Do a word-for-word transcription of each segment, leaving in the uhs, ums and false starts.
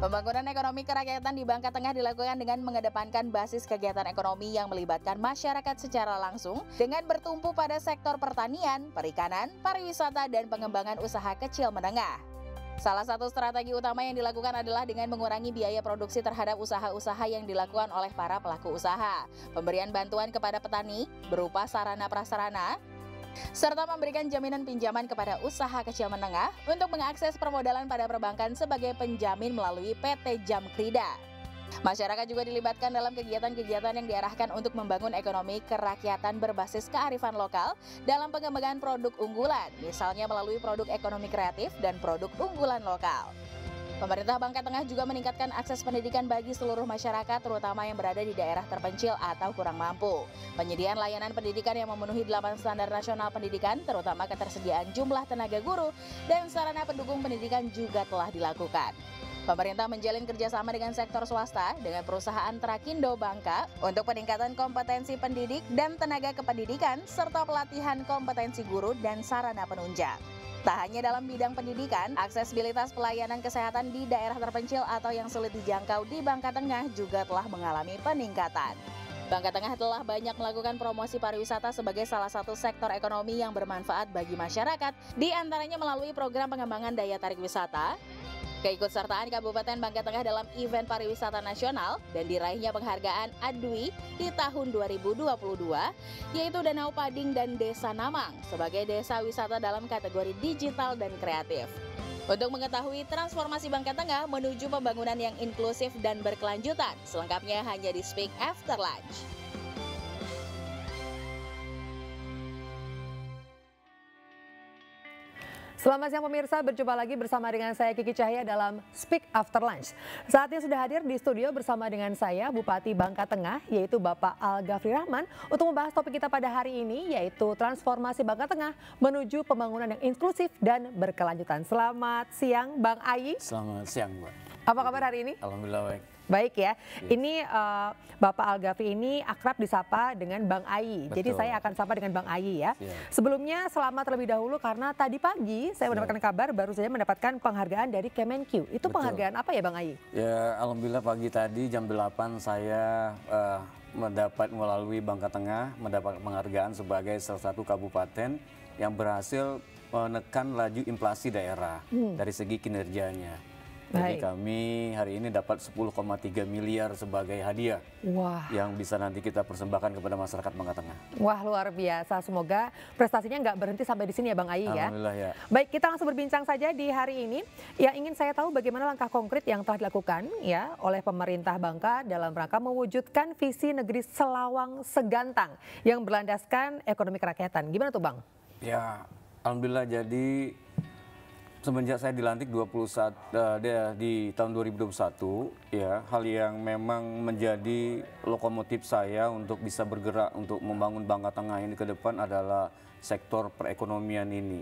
Pembangunan ekonomi kerakyatan di Bangka Tengah dilakukan dengan mengedepankan basis kegiatan ekonomi yang melibatkan masyarakat secara langsung dengan bertumpu pada sektor pertanian, perikanan, pariwisata, dan pengembangan usaha kecil menengah. Salah satu strategi utama yang dilakukan adalah dengan mengurangi biaya produksi terhadap usaha-usaha yang dilakukan oleh para pelaku usaha, pemberian bantuan kepada petani berupa sarana prasarana, serta memberikan jaminan pinjaman kepada usaha kecil menengah untuk mengakses permodalan pada perbankan sebagai penjamin melalui P T Jamkrida. Masyarakat juga dilibatkan dalam kegiatan-kegiatan yang diarahkan untuk membangun ekonomi kerakyatan berbasis kearifan lokal dalam pengembangan produk unggulan, misalnya melalui produk ekonomi kreatif dan produk unggulan lokal. Pemerintah Bangka Tengah juga meningkatkan akses pendidikan bagi seluruh masyarakat, terutama yang berada di daerah terpencil atau kurang mampu. Penyediaan layanan pendidikan yang memenuhi delapan standar nasional pendidikan, terutama ketersediaan jumlah tenaga guru dan sarana pendukung pendidikan juga telah dilakukan. Pemerintah menjalin kerjasama dengan sektor swasta dengan perusahaan Trakindo Bangka untuk peningkatan kompetensi pendidik dan tenaga kependidikan serta pelatihan kompetensi guru dan sarana penunjang. Tak hanya dalam bidang pendidikan, aksesibilitas pelayanan kesehatan di daerah terpencil atau yang sulit dijangkau di Bangka Tengah juga telah mengalami peningkatan. Bangka Tengah telah banyak melakukan promosi pariwisata sebagai salah satu sektor ekonomi yang bermanfaat bagi masyarakat, di antaranya melalui program pengembangan daya tarik wisata, keikutsertaan Kabupaten Bangka Tengah dalam event pariwisata nasional, dan diraihnya penghargaan A D W I di tahun dua ribu dua puluh dua, yaitu Danau Pading dan Desa Namang sebagai desa wisata dalam kategori digital dan kreatif. Untuk mengetahui transformasi Bangka Tengah menuju pembangunan yang inklusif dan berkelanjutan, selengkapnya hanya di Speak After Lunch. Selamat siang pemirsa, berjumpa lagi bersama dengan saya Kiki Cahya dalam Speak After Lunch. Saatnya sudah hadir di studio bersama dengan saya Bupati Bangka Tengah, yaitu Bapak Al-Ghafri Rahman, untuk membahas topik kita pada hari ini, yaitu transformasi Bangka Tengah menuju pembangunan yang inklusif dan berkelanjutan. Selamat siang Bang Ayi. Selamat siang Mbak. Apa kabar hari ini? Alhamdulillah baik. Baik ya, Yes. ini uh, Bapak Al-Ghafri ini akrab disapa dengan Bang Ayi. Betul. Jadi saya akan sapa dengan Bang Ayi ya. Siap. Sebelumnya selamat terlebih dahulu karena tadi pagi saya Siap. mendapatkan kabar baru saja mendapatkan penghargaan dari Kemenq. Itu Betul. penghargaan apa ya Bang Ayi? Ya Alhamdulillah pagi tadi jam delapan saya uh, mendapat melalui Bangka Tengah mendapat penghargaan sebagai salah satu kabupaten yang berhasil menekan laju inflasi daerah hmm. dari segi kinerjanya. Jadi Baik. kami hari ini dapat sepuluh koma tiga miliar sebagai hadiah. Wah. Yang bisa nanti kita persembahkan kepada masyarakat Bangka Tengah. Wah luar biasa, semoga prestasinya nggak berhenti sampai di sini ya Bang Ayi ya. Alhamdulillah ya. Baik, kita langsung berbincang saja di hari ini. Yang ingin saya tahu bagaimana langkah konkret yang telah dilakukan ya oleh pemerintah Bangka dalam rangka mewujudkan visi negeri Selawang Segantang yang berlandaskan ekonomi kerakyatan. Gimana tuh Bang? Ya Alhamdulillah, jadi semenjak saya dilantik dua puluh satu uh, di tahun dua ribu dua puluh satu, ya hal yang memang menjadi lokomotif saya untuk bisa bergerak untuk membangun Bangka Tengah ini ke depan adalah sektor perekonomian ini.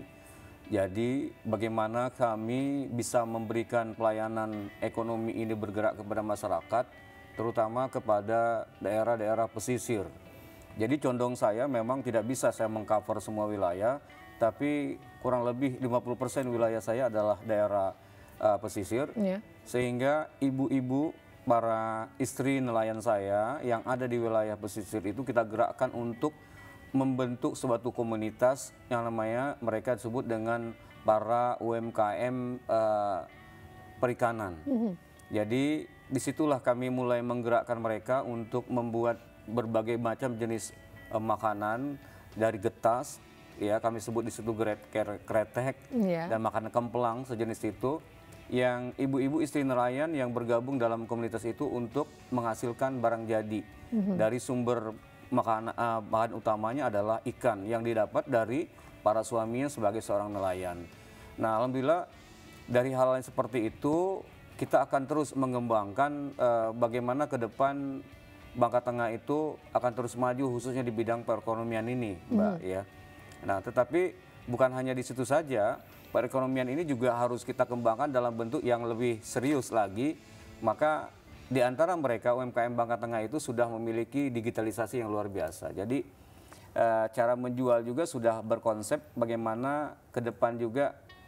Jadi bagaimana kami bisa memberikan pelayanan ekonomi ini bergerak kepada masyarakat, terutama kepada daerah-daerah pesisir. Jadi condong saya memang tidak bisa saya mengcover semua wilayah, tapi kurang lebih lima puluh persen wilayah saya adalah daerah uh, pesisir, yeah. Sehingga ibu-ibu, para istri nelayan saya yang ada di wilayah pesisir itu kita gerakkan untuk membentuk suatu komunitas yang namanya mereka disebut dengan para U M K M uh, perikanan. Mm-hmm. Jadi disitulah kami mulai menggerakkan mereka untuk membuat berbagai macam jenis uh, makanan dari getas. Ya, kami sebut di situ kretek yeah. dan makanan kemplang sejenis itu, yang ibu-ibu istri nelayan yang bergabung dalam komunitas itu untuk menghasilkan barang jadi. Mm-hmm. Dari sumber makanan uh, bahan utamanya adalah ikan yang didapat dari para suaminya sebagai seorang nelayan. Nah Alhamdulillah dari hal yang seperti itu kita akan terus mengembangkan uh, bagaimana ke depan Bangka Tengah itu akan terus maju khususnya di bidang perekonomian ini Mbak. Mm. Ya. Nah, tetapi bukan hanya di situ saja, perekonomian ini juga harus kita kembangkan dalam bentuk yang lebih serius lagi. Maka di antara mereka U M K M Bangka Tengah itu sudah memiliki digitalisasi yang luar biasa. Jadi e, cara menjual juga sudah berkonsep bagaimana ke depan juga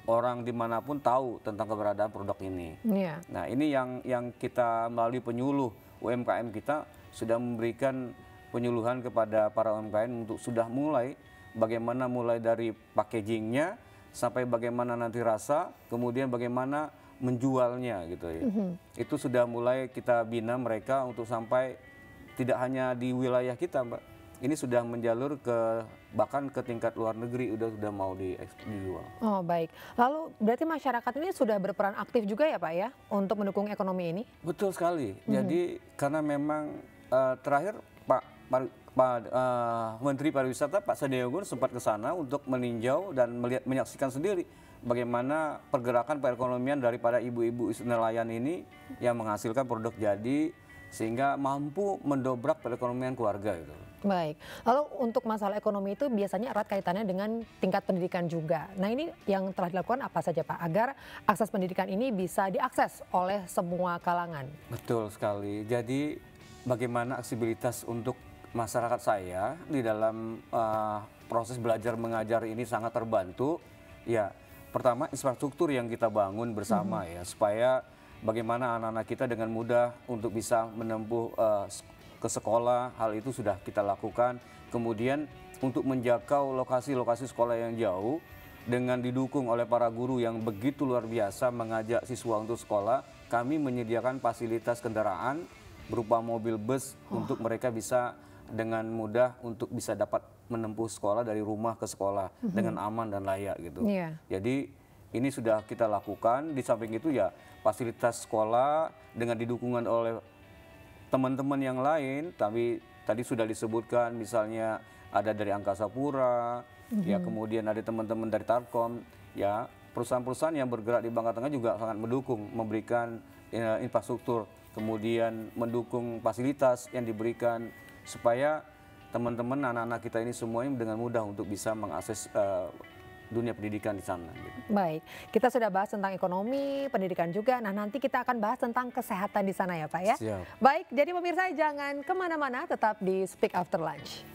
orang dimanapun tahu tentang keberadaan produk ini. Yeah. Nah ini yang yang kita melalui penyuluh U M K M kita sudah memberikan penyuluhan kepada para U M K M untuk sudah mulai bagaimana mulai dari packagingnya sampai bagaimana nanti rasa, kemudian bagaimana menjualnya gitu ya. Mm-hmm. Itu sudah mulai kita bina mereka untuk sampai tidak hanya di wilayah kita, Mbak. Ini sudah menjalur ke bahkan ke tingkat luar negeri udah sudah mau dijual. Oh baik. Lalu berarti masyarakat ini sudah berperan aktif juga ya Pak ya untuk mendukung ekonomi ini? Betul sekali. Mm-hmm. Jadi karena memang uh, terakhir Pak, Pak, Pak uh, Menteri Pariwisata Pak Sandiaga Uno sempat ke sana untuk meninjau dan melihat menyaksikan sendiri bagaimana pergerakan perekonomian daripada ibu-ibu nelayan ini yang menghasilkan produk jadi sehingga mampu mendobrak perekonomian keluarga itu. Baik, lalu untuk masalah ekonomi itu biasanya erat kaitannya dengan tingkat pendidikan juga. Nah ini yang telah dilakukan apa saja Pak agar akses pendidikan ini bisa diakses oleh semua kalangan? Betul sekali, jadi bagaimana aksesibilitas untuk masyarakat saya di dalam uh, proses belajar mengajar ini sangat terbantu. Ya, pertama infrastruktur yang kita bangun bersama mm-hmm. ya supaya bagaimana anak-anak kita dengan mudah untuk bisa menempuh uh, ke sekolah, hal itu sudah kita lakukan. Kemudian untuk menjangkau lokasi-lokasi sekolah yang jauh dengan didukung oleh para guru yang begitu luar biasa mengajak siswa untuk sekolah, kami menyediakan fasilitas kendaraan berupa mobil bus oh. untuk mereka bisa dengan mudah untuk bisa dapat menempuh sekolah dari rumah ke sekolah mm-hmm. dengan aman dan layak gitu. Yeah. Jadi ini sudah kita lakukan. Di samping itu ya fasilitas sekolah dengan didukungan oleh teman-teman yang lain, tapi tadi sudah disebutkan misalnya ada dari Angkasa Pura, mm-hmm. ya kemudian ada teman-teman dari Tarkom, ya perusahaan-perusahaan yang bergerak di Bangka Tengah juga sangat mendukung, memberikan ya, infrastruktur, kemudian mendukung fasilitas yang diberikan supaya teman-teman anak-anak kita ini semuanya dengan mudah untuk bisa mengakses uh, dunia pendidikan di sana. Gitu. Baik, kita sudah bahas tentang ekonomi, pendidikan juga. Nah nanti kita akan bahas tentang kesehatan di sana ya Pak ya. Siap. Baik, jadi pemirsa jangan kemana-mana, tetap di Speak After Lunch.